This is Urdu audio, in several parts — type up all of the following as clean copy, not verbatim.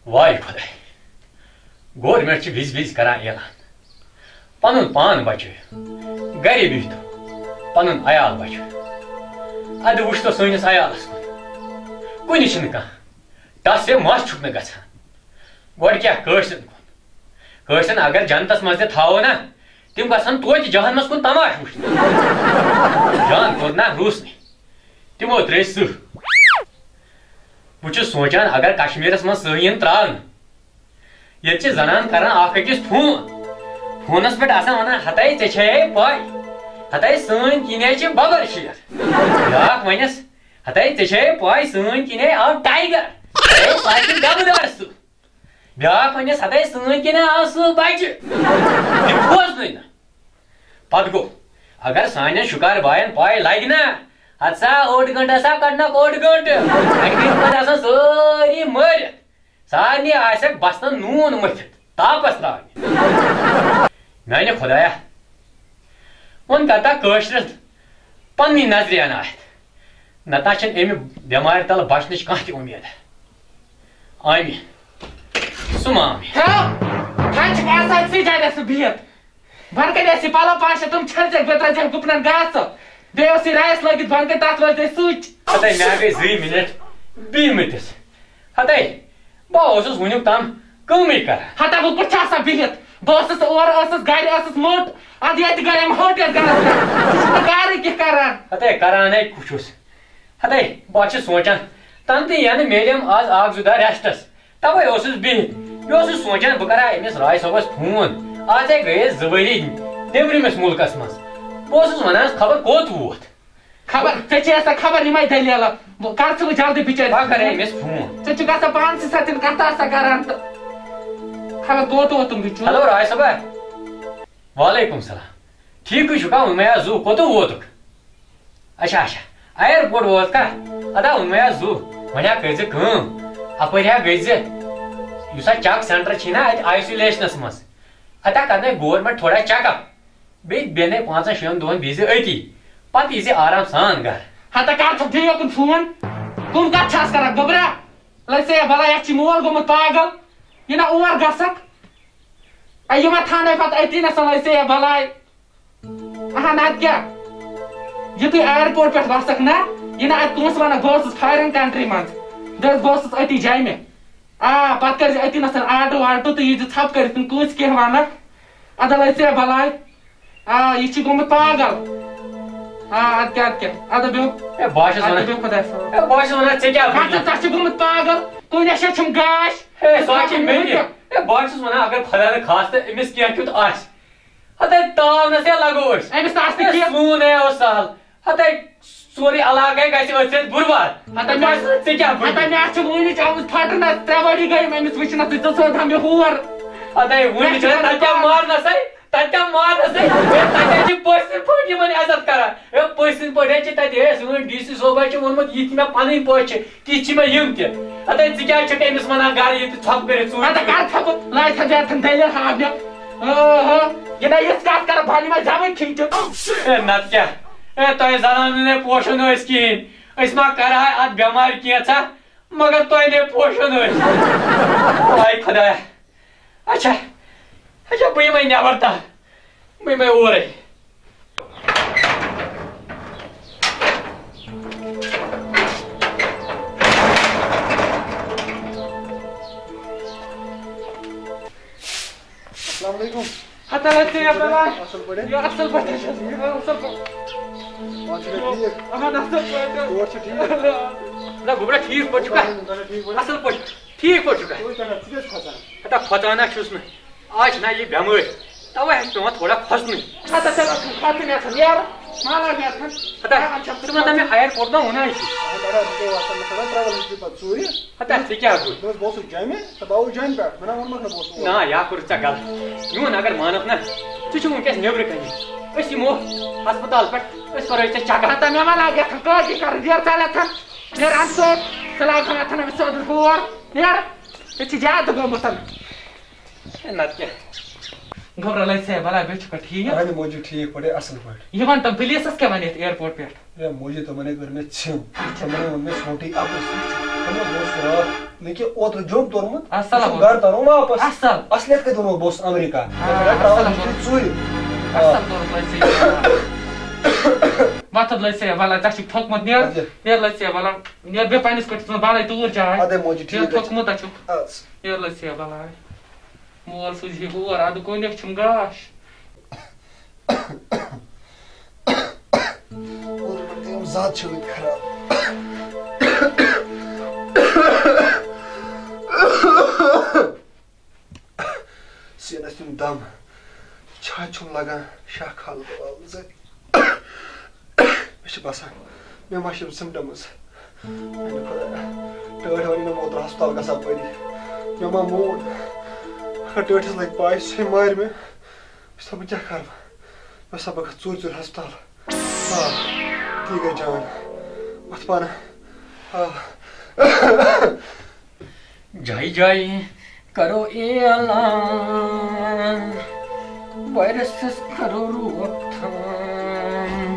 واي خداي گورمنٹ چھ وز کران اعلان پنن پان بچو گری بہتو پنن عیال بچو اد وچھتو سٲنِس عیالس کُنہِ چھُنہٕ کانٛہہ ٹس مس چھُکھ نہٕ گژھان گۄڈٕ کیٛاہ کٲشرٮ۪ن کُن کٲشرٮ۪ن اگر جنتس منٛز تہِ تھاوو نا تِم گژھن توتہِ جہنمس کُن تماش وٕچھنہِ جان کوٚر نا روٗسنٕے تِمو ترٛٲے سٕہہ بہٕ چھُس سونٛچان اگر کشمیٖرس منٛز سٕہہ یِن ترٛاونہٕ ییٚتہِ چھِ زنان کران اکھ أکِس فونس پٮ۪ٹھ آسان ونان ہتے ژےٚ چھے پاے ہتے سٲنۍ کِنے چھِ ببر شیر بیٛاکھ ونٮ۪س ہتے ژےٚ چھے پاے سٲنۍ کِنے آو ٹایگر پاکہِ ڈبہٕ سُہ بیٛاکھ ونٮ۪س ہتے سٲنۍ کِنے آو سُہ بچہِ یہِ بوزنٕے نہٕ پتہٕ گوٚو اگر سانٮ۪ن شُکار باین پاے لگہِ نا ہتہٕ سا اوٚڑ گنٹہٕ ہسا کڑنکھ اوٚڑ گنٹہٕ اکہِ دۄہ پتہٕ آسان سٲری مٲرِتھ سارنٕے آسٮ۪کھ بستن نوٗن مٔتھِتھ تاپس تراونہِ میانہِ خۄدایا وۄنۍ کرتا کٲشرٮ۪ن پننی نظرِ عنایت نتہٕ چھنہٕ امہِ بٮ۪مارِ تل بچنٕچ کانٛہہ تہِ اُمید آمین سُم آمین بِہِتھ بۄن کَنہِ ٲسۍ پَلو پانٛژھ شےٚ تِم چھٔلزٮ۪کھ بیٚیہِ ترٛٲیزٮ۪کھ گُپنن گاسہٕ بیٚیہِ اوس یہِ رایس لٲگِتھ بۄن کَنہِ تتھ روزِ سُچ ہتے مےٚ گٔے 2 مِنٹ بِہمٕتِس ہتے بہٕ اوسُس وُنیُک تام کٲمٕے کران ہتا بہٕ کوٚت چھِ آسان بِہِتھ بہٕ ٲسٕس اورٕ ٲسٕس گرِ ٲسٕس موٚٹ اَدٕ ییٚتہِ گٔے أمۍ ہوٹل گرس پٮ۪ٹھ ژٕ چھُکھ کارٕے کینٛہہ کران ہتے کرانے چھُس ہتے بہٕ چھُس سونٛچان تنہٕ ینہٕ میلیم آز اکھ 2 دۄہ ریسٹس توے اوسُس بِہِتھ بیٚیہِ اوسُس سونٛچان بہٕ کرا أمِس راے صٲبس فون آزے گٔیے 2 ؤری نیبرِمِس مُلکس منٛز بہٕ اوسُس ونان خبر کوٚت ووت خبر ژےٚ چھے آسان خبر یِمے دٔلیٖلہٕ کر ژٕ وۄنۍ جلدی بِچٲرۍ بہٕ کرے أمِس فون ژٕ چھُکھ آسان پانسٕے سۭتۍ کتھ آسان کران تہٕ خبر کوٚت ووتُم بِچور ہیلو راے صٲبا وعلیکُم سلام ٹھیٖکٕے چھُکھا وۄنۍ زوٗ کوٚتُو ووتُکھ اچھا اچھا اَیرپورٹ ووت کا ادا وۄنۍ زوٗ وۄنۍ ہا کٔرۍ زِ کٲم اپٲرۍ ہا گٔے زِ یُس چک سینٹر چھی نا اتہِ آیسولیشنس منٛز اتہِ کرنٲے گورمنٹ تھوڑا چیک اپ بیٚیہِ بیٚہنے 5-6 دۄہن بِہزِ أتی پتہٕ یی زِ آرام سان گھر ہتا کر ژٕ دِیو کُن فون کُن کتھ چھس کران گوٚبرا لٔسے بلاے یتھ چھِ مول گوٚمُت پاگل یہِ نا اور گژھکھ یہِ ما تھاونَے پتہٕ أتی نَسا لٔسے بلاے اہن ادٕ کیٛاہ یُتھُے اَیرپورٹ پٮ۪ٹھ وسکھ نا یہِ نا اتہِ پونٛسہٕ ونکھ بہٕ اوسُس فارین کنٹری منٛز بہٕ اوسُس أتی جامہِ پتہٕ کٔرۍ زِ أتی نَسن آٹوٗ واٹوٗ تہٕ یی زِ ژھۄپہٕ کٔرِتھ کٲنٛسہِ کینٛہہ ونکھ ادا لٔسے بلاے یہِ چھُ گوٚمُت پاگل ادٕ کیٛاہ ادا بیٚہو بہٕ چھُس ونان بیٚہو خۄدایس حوالہٕ بہٕ چھُس ونان ژےٚ کیٛاہ ژٕ چھُ گوٚمُت پاگل کُنہِ جایہِ چھُم گاش سۄ چھِ مےٚ تہِ بہٕ چھُس ونان اگر خۄدا نخواستہٕ أمِس کینٛہہ کیُتھ آسہِ ہتے تاونس لگو أسۍ أمِس نہٕ آسہِ نہٕ کینٛہہ سون اوس سہل ہتے سورُے علاقے گژھِ أتھۍ سۭتۍ بُرباد ژےٚ کیٛاہ مےٚ چھُ وُنِچ آمٕژ پھٹنس 3 ؤری گٔے أمِس وٕچھنس ژٕ سوزہا مےٚ ہور ہتے وُنہِ چھِ تتہِ کیٛاہ مارنسے تتہِ کیٛاہ مارنسے تتہِ چھِ پٔژھۍ پٲٹھۍ یِمن عزت کران پٔژھۍ پٲٹھۍ چھِ تتہِ سٲنۍ ڈی سی صٲبن چھُ ووٚنمُت یِتھ مےٚ پنٕنۍ پٲٹھۍ چھِ تِتھۍ چھِ مےٚ یِم تہِ ہتے ژٕ کیٛازِ چھُکھ أمِس ونان گرٕ ییٚتہِ ژھۄپہٕ کٔرِتھ ژوٗر لاجتھن دٔلیٖل ہاو مےٚ یہِ نا یِژھ کتھ کران بہٕ ما جمٕے کھیٖنچہِ نتہٕ کیٛاہ تۄہہِ زنان نَے پوشن ٲسۍ کِہیٖنۍ أسۍ ما کرہاے اتھ بٮ۪مارِ کینٛژھا مگر تۄہہِ نَے پوشن ٲسۍ ہاے خۄدایا اچھا اچھا بہٕ یِمے نٮ۪بر تل بہٕ یِمے اورے السلام علیکم ہتا لٔسے بلاے اصل پٲٹھۍ یہِ اصل پٲٹھۍ چھَس اصل پٲٹھۍ اہن اصل پٲٹھۍ نہ گوٚبرا ٹھیٖک پٲٹھۍ چھُکھا اصل پٲٹھۍ ٹھیٖک پٲٹھۍ چھُکھا ہتا کھۄژانا چھُس نہٕ آز چھِنا یہِ بٮ۪مٲرۍ توے چھُ پیوان تھوڑا کھۄژنُے ہتا کھۄژٕنۍ آسان نیرٕ مالا نیرٕ ہتا ژٕ وَنتا مےٚ اَیرپورٹ ما وَنان چھِ ہتا ژٕ کیٛاہ گوٚو نا یا کوٚرُتھ ژےٚ غلط میون اگر مانکھ نا ژٕ چھُکھ وٕنکٮ۪س نیبرٕ کَنی أسۍ یِمو ہسپتال پٮ۪ٹھ أسۍ کَرو ژےٚ چَک ہتا مےٚ ما لاگہِ یَتھ کٲشِر کَرٕنۍ نیرٕ ژَل یَتھن نیرٕ اَمہِ سۭتۍ ژٕ لاگہٕ یَتھن أمِس سیوٚدُے ہور نیرٕ ژےٚ چھِ زیادٕ گوٚمُت نتہٕ کیٛاہ گوٚبرا لٔسے بلاے بیٚیہِ چھُکھا ٹھیٖک موجود ٹھیٖک پٲٹھۍ اصل پٲٹھۍ یہِ وَن تِم پُلیٖسَس کیٛاہ وَنہِ یَتھ اِیرپورٹ پٮ۪ٹھ موجود تِمن کٔر مےٚ ژھِم تِمن ووٚن مےٚ سونٛٹٕے اَپُز بہٕ اوسُس راتھ لیکن اوتر جوب تورمت السلام گھر ترون واپس اصل اصلیت کتھ ونو بہٕ اوسُس امریکہ ژوٗرِ اصل وتھد لٔج ژےٚ بلاے ژےٚ چھُکھ تھوٚکمُت نیر لٔج ژےٚ بلاے نیر بیٚیہِ پنٛنِس کٔٹھِس منٛز بلاے توٗر جاے اَدے موجی نیر ٹھیٖک تھوٚکمُت چھُکھ نیر لٔج ژےٚ بلاے مول سوٗزِ اور اَدٕ کُنیُک چھُم گاش زیادٕ چھِ وٕنۍ خراب سینس تِم دم چھا چھُم لگان شاہ کھال زَن مےٚ چھِ باسان مےٚ ما چھِ یِم سِمٹمٕز میٛانہِ خۄدایا ٹٲٹھۍ وَنہِ مےٚ اوترٕ ہسپتال گژھان پٔری مےٚ ما مون اگر ٹٲٹھِس لگہِ پاے سُہ مارِ مےٚ بہٕ چھُس بہٕ کیٛاہ کَرٕ مےٚ سا بہٕ گژھٕ ژوٗرِ ہسپتال تی گٔے جان وَتھ پانہٕ جائی جائی کرو اعلان وائرسس کرو روک تھام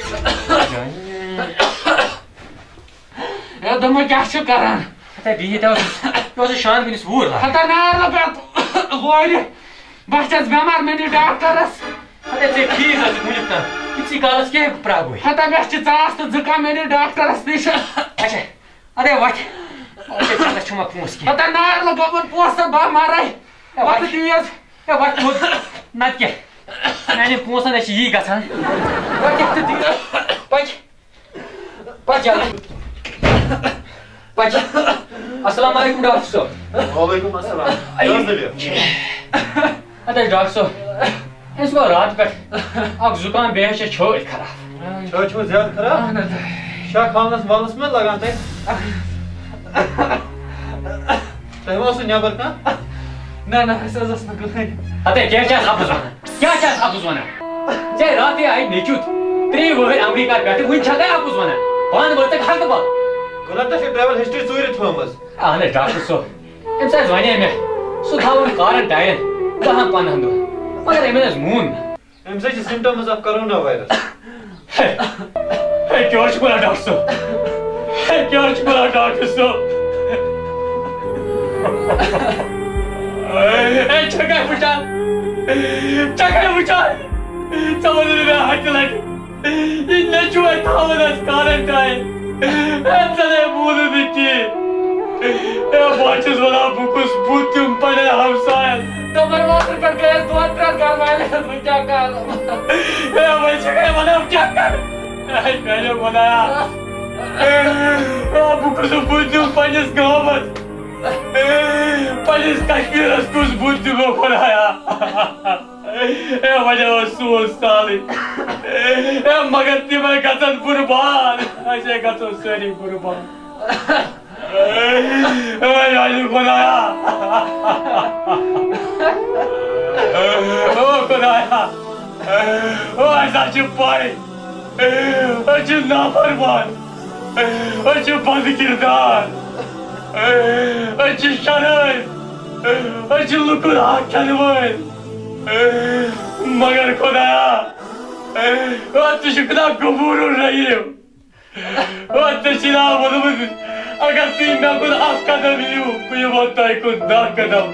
دوٚپمو کیٛاہ چھُ کران اوس شان کِنس ووٗر ہتا نار پٮ۪تھ وورِ بہٕ چھَس بٮ۪مار مےٚ نی ڈاکٹرس ژےٚ ٹھیٖک حظ چھُ وٕنیُک تام یِتسٕے کالس کیٛاہ پرٛاگوے ہتا مےٚ چھِ ژاس تہٕ زُکام مےٚ نی ڈاکٹرس نِش اچھا اَدے وَتھ ژےٚ چھُما پونٛسہٕ کیٚنٛہہ ہتا نار گوٚمُت پونٛسہٕ بہٕ مَرے وَتھ دیٖز وَتھ تھوٚد نتہٕ کیٛاہ میٛانٮ۪ن پونٛسن ہے چھِ یی گژھان پچ السلام علیکم ڈاکٹر صٲب وعلیکم السلام اَدٕ ڈاکٹر صٲب أمِس گوٚو راتہٕ پٮ۪ٹھ اکھ زُکام بیٚیہِ چھِ چھٲتۍ خراب چھٲتۍ چھُو زیادٕ خراب شاہ کھالنس والنس ما لگان تۄہہِ تۄہہِ ما اوسوٕ نٮ۪بر کانٛہہ نہ نہ اَسہِ حظ ٲس نہٕ کٕہٕنۍ اَدے کیٛاہ چھِ اَتھ اَپُز وَنان کیٛاہ چھِ اَتھ اَپُز وَنان ژےٚ راتٕے آیہِ نیٚچوٗ 3 ؤہٕرۍ امریکہ پٮ۪ٹھٕ وٕنہِ چھَکھے اَپُز وَنان پانہٕ وٲژٕکھ حقہٕ بل گوٚو تۄہہِ چھو ٹرٛیوٕل ہسٹری ژوٗرِ تھٲومٕژ اہن حظ ڈاکٹر صٲب أمِس حظ وَنے مےٚ سُہ تھاوُن کارنٹاین 10-15 دۄہ مگر أمۍ حظ مون نہٕ أمِس حظ چھِ سِمٹمٕز آف کرونا وایرس کیٛاہ چھُکھ وَنان ڈاکٹر صٲب کیٛاہ چھُکھ وَنان ڈاکٹر صٲب چھکھے وٕچھان ژےٚ ووٚنُے مےٚ ہَتہِ لَٹہِ یہِ نیٚچوٗ اَتہِ تھاوُن حظ کارنٹاین ژٕ نے بوٗزُے نہٕ کِہیٖنۍ بہٕ چھُس وَنان بہٕ کُس بُتھ دِمہٕ پنٛنٮ۪ن ہمساین دوٚپُن اوترٕ پٮ۪ٹھ گٔیَس 2-3 گرٕ والٮ۪ن بہٕ کیٛاہ کَرٕ وۄنۍ چھکھے وَنان بہٕ کیٛاہ کَرٕ میٛانیو خۄدایا بہٕ کُس بُتھ دِمہٕ پنٛنِس گامَس پنٛنِس کشمیٖرس کُس بُتھ دِمو خۄدایا وۄنۍ اوس سون سالٕے مگر تِم ہے گژھن قُربان أسۍ ہے گژھو سٲری قُربان میٛانہِ خۄدایا خۄدایا اَسہِ حظ چھِ پَے أسۍ چھِ نافرمان أسۍ چھِ بد کِردار أسۍ چھِ شرٲرۍ أسۍ چھِ لُکُن حق کھٮ۪نہٕ وٲلۍ مگر خۄدایا ژٕ چھُکھ نا غفوٗر رحیٖم ژےٚ چھُے نا ووٚنمُت اگر تُہۍ مےٚ کُن اکھ قدم یِیِو بہٕ یِمو تۄہہِ کُن 10 قدم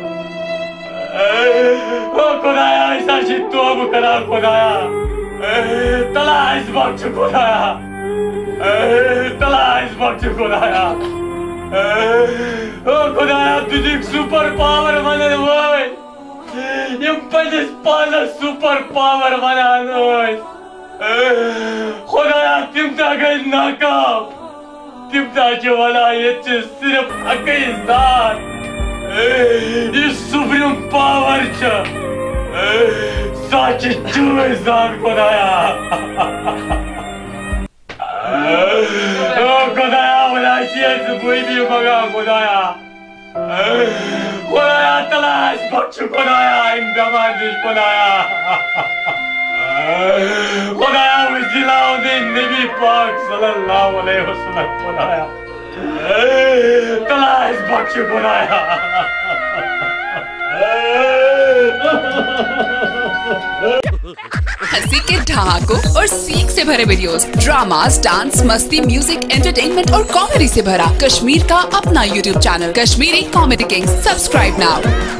خۄدایا أسۍ حظ چھِ توبہٕ کران خۄدایا تلا اَسہِ بخچہِ خۄدایا تلا اَسہِ بخچہِ خۄدایا خۄدایا ژٕ چھُکھ سُپر پاور ونن وٲلۍ یِم پنٛنِس پانس سُپر پاور ونان ٲسۍ خۄدایا تِم تہِ گٔے ناکام تِم تہِ حظ چھِ ونان ییٚتہِ چھِ صرف اَکٕے ذات یُس سُپرِم پاور چھُ سۄ چھِ چٲنۍ ذات خۄدایا خۄدایا وۄنۍ حظ چھِ أسۍ معٲفی منٛگان خۄدایا خۄدایا تلا اَسہِ بخچہِ خۄدایا اَمہِ بٮ۪مارِ نِش خۄدایا خۄدایا وسیٖلہ نبی پاک صلی اللہ علیہ وسلم خۄدایا تلا اَسہِ بخچہِ خۄدایا ہنسی کے ठहाकों और सीख से भरे वीडियोस, ड्रामास, डांस, मस्ती, म्यूजिक, एंटरटेनमेंट और कॉमेडी से भरा कश्मीर का अपना YouTube channel Kashmiri comedy kings. Subscribe now.